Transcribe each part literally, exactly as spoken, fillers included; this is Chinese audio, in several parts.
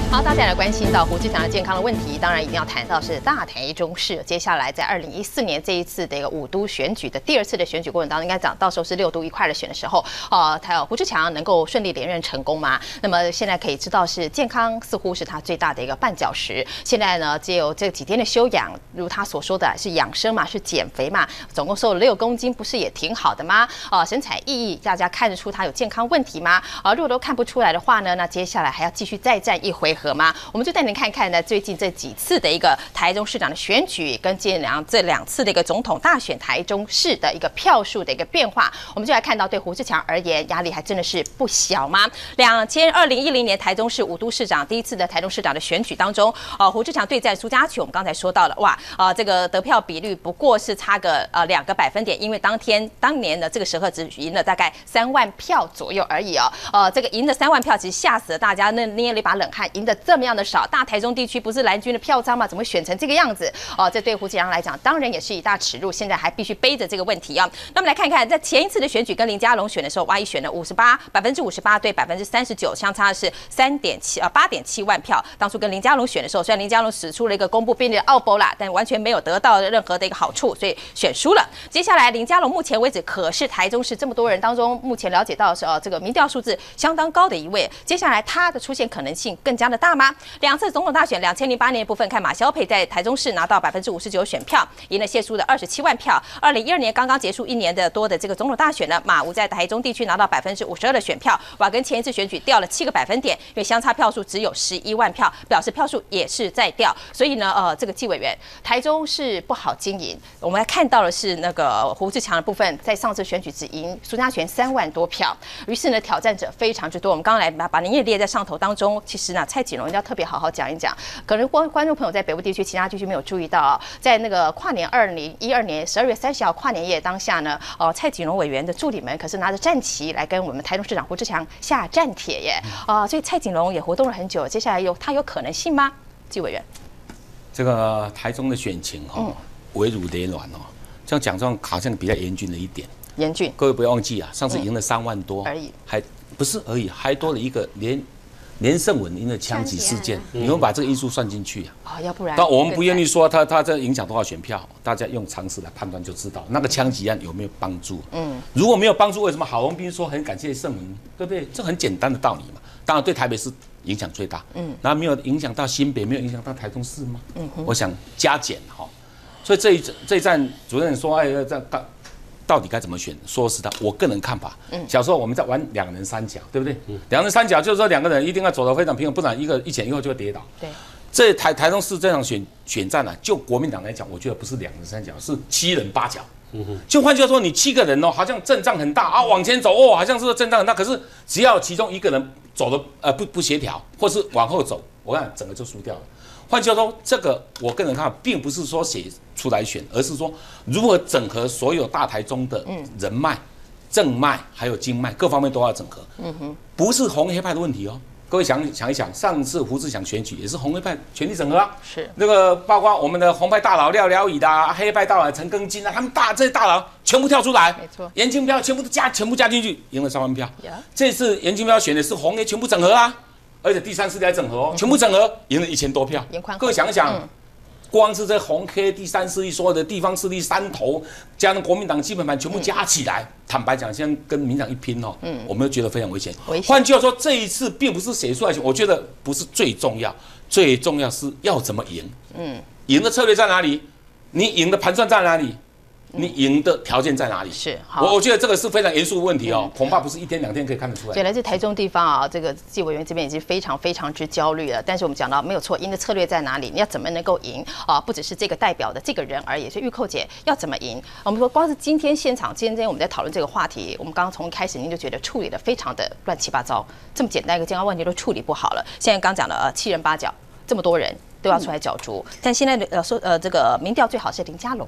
好，大家来关心到胡志强的健康的问题，当然一定要谈到是大台中市。接下来在二零一四年这一次的一个五都选举的第二次的选举过程当中，应该讲到时候是六都一块的选的时候，呃，他胡志强能够顺利连任成功吗？那么现在可以知道是健康似乎是他最大的一个绊脚石。现在呢，借由这几天的休养，如他所说的是养生嘛，是减肥嘛，总共瘦了六公斤，不是也挺好的吗？呃，神采奕奕，大家看得出他有健康问题吗？呃，如果都看不出来的话呢，那接下来还要继续再战一回合吗？我们就带您看看呢，最近这几次的一个台中市长的选举，跟近两这两次的一个总统大选，台中市的一个票数的一个变化，我们就来看到对胡志强而言，压力还真的是不小吗？两千二零一零年台中市五都市长第一次的台中市长的选举当中，呃，胡志强对战苏嘉全，我们刚才说到了，哇，呃，这个得票比率不过是差个呃两个百分点，因为当天当年的这个时候只赢了大概三万票左右而已哦，呃，这个赢了三万票，其实吓死了大家，那捏了一把冷汗，赢得这么样的少，大台中地区不是蓝军的票仓吗？怎么选成这个样子？哦，这对胡志强来讲，当然也是一大耻辱。现在还必须背着这个问题啊。那么来看看，在前一次的选举跟林佳龙选的时候，哇，一选了五十八百分之五十八对百分之三十九，相差是三点七啊八点七万票。当初跟林佳龙选的时候，虽然林佳龙使出了一个公布便利的奥博啦，但完全没有得到任何的一个好处，所以选输了。接下来林佳龙目前为止可是台中市这么多人当中，目前了解到的是呃这个民调数字相当高的一位。接下来他的出现可能性更加的大吗？两次总统大选，两千零八年的部分，看马萧培在台中市拿到百分之五十九选票，赢了谢淑的二十七万票。二零一二年刚刚结束一年的多的这个总统大选呢，马吴在台中地区拿到百分之五十二的选票，哇，跟前一次选举掉了七个百分点，因为相差票数只有十一万票，表示票数也是在掉。所以呢，呃，这个纪委员，台中是不好经营。我们来看到的是那个胡志强的部分，在上次选举只赢苏嘉全三万多票，于是呢，挑战者非常之多。我们刚刚来把把您也列在上头当中，其实呢，蔡锦龙一定要特别好好讲一讲。可能观观众朋友在北部地区、其他地区没有注意到、哦，在那个跨年二零一二年十二月三十号跨年夜当下呢，呃，蔡锦龙委员的助理们可是拿着战旗来跟我们台中市长胡志强下战帖耶，啊、呃，所以蔡锦龙也活动了很久。接下来有他有可能性吗？纪委员， 这个台中的选情哈、哦，危如累卵哦，这样讲状好像比较严峻了一点。 严峻， 各位不要忘记啊，上次赢了三万多、 嗯、而已， 还不是而已，还多了一个连。连胜文因的枪击事件，你们把这个因素算进去啊？ 啊，要不然， 但我们不愿意说他他这影响多少选票，大家用常识来判断就知道那个枪击案有没有帮助。嗯，如果没有帮助，为什么郝龙斌说很感谢胜文，对不对？这很简单的道理嘛。当然对台北市影响最大，嗯，那没有影响到新北，没有影响到台中市吗？嗯，我想加减哈。所以这一这一站主任说，哎，这到到底该怎么选？说实在，我个人看法，嗯，小时候我们在玩两人三角，对不对？嗯，两人三角就是说两个人一定要走得非常平衡，不然一个一前一后就会跌倒。对，这台台中市这场选选战啊，就国民党来讲，我觉得不是两人三角，是七人八角。嗯哼，就换句话说，你七个人哦，好像阵仗很大啊，往前走哦，好像是阵仗很大，可是只要其中一个人走的呃不不协调，或是往后走，我看整个就输掉了。换句话说，这个我个人看法，并不是说写出来选，而是说如何整合所有大台中的人脉、正脉还有经脉各方面都要整合。嗯哼，不是红黑派的问题哦。各位想想一想，上次胡志强选举也是红黑派全力整合啊。是那个包括我们的红派大佬廖廖乙的、啊，黑派大佬陈庚金啊，他们大这些大佬全部跳出来，没错，严金彪全部都加全部加进去，赢了三万票。Yeah. 这次严金彪选的是红黑全部整合啊。而且第三势力来整合哦，全部整合赢了一千多票。各位想一想，嗯、光是这红黑第三势力所有的地方势力山头，加上国民党基本盘全部加起来，嗯、坦白讲，现在跟民党一拼哦，嗯、我们都觉得非常危险。换句话说，这一次并不是写出来选，我觉得不是最重要，最重要是要怎么赢。嗯，赢的策略在哪里？你赢的盘算在哪里？你赢的条件在哪里？是，我我觉得这个是非常严肃的问题哦，恐怕不是一天两天可以看得出来。 所以来自台中地方啊，这个纪委员这边已经非常非常之焦虑了。但是我们讲到没有错，赢的策略在哪里？你要怎么能够赢啊？不只是这个代表的这个人而已。所以玉蔻姐要怎么赢？我们说光是今天现场，今天我们在讨论这个话题，我们刚刚从一开始您就觉得处理的非常的乱七八糟，这么简单一个健康问题都处理不好了。现在刚讲了呃七人八角，这么多人都要出来角逐，但现在的呃说呃这个民调最好是林佳龙哎。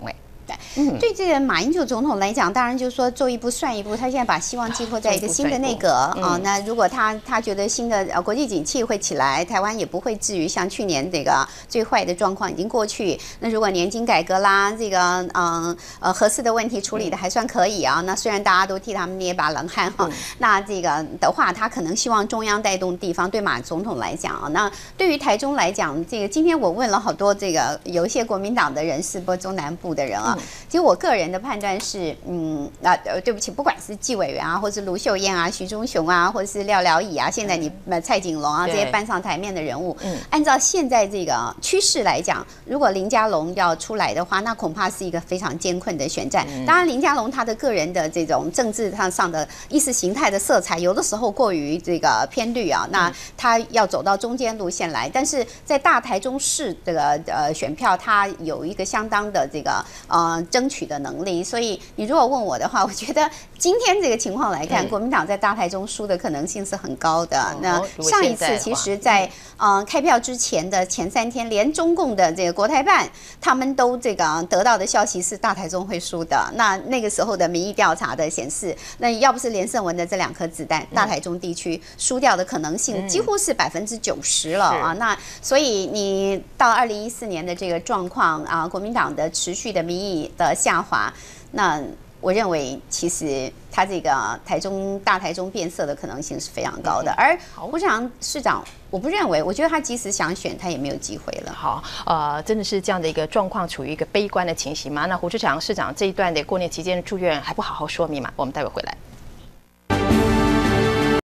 嗯，对这个马英九总统来讲，当然就是说做一步算一步，他现在把希望寄托在一个新的内阁啊、嗯哦。那如果他他觉得新的呃国际景气会起来，台湾也不会至于像去年这个最坏的状况已经过去。那如果年金改革啦，这个嗯呃核四的问题处理的还算可以啊。那虽然大家都替他们捏把冷汗哈、嗯，那这个的话，他可能希望中央带动地方。对马总统来讲啊，那对于台中来讲，这个今天我问了好多这个有一些国民党的人士，不中南部的人啊。嗯其实我个人的判断是，嗯，啊，对不起，不管是纪委员啊，或是卢秀燕啊、徐忠雄啊，或者是廖了以啊，现在你呃蔡景龙啊这些搬上台面的人物，嗯，按照现在这个趋势来讲，如果林佳龙要出来的话，那恐怕是一个非常艰困的选战。当然，林佳龙他的个人的这种政治上上的意识形态的色彩，有的时候过于这个偏绿啊，那他要走到中间路线来，但是在大台中市这个呃选票，他有一个相当的这个呃争取的能力，所以你如果问我的话，我觉得今天这个情况来看，国民党在大台中输的可能性是很高的。那上一次其实在呃开票之前的前三天，连中共的这个国台办他们都这个得到的消息是大台中会输的。那那个时候的民意调查的显示，那要不是连胜文的这两颗子弹，大台中地区输掉的可能性几乎是百分之九十了啊。那所以你到二零一四年的这个状况啊，国民党的持续的民意的下滑，那我认为其实他这个台中大台中变色的可能性是非常高的。而胡志强市长，我不认为，我觉得他即使想选，他也没有机会了。 好，呃，真的是这样的一个状况，处于一个悲观的情形吗？那胡志强市长这一段的过年期间的住院还不好好说明嘛？我们待会回来。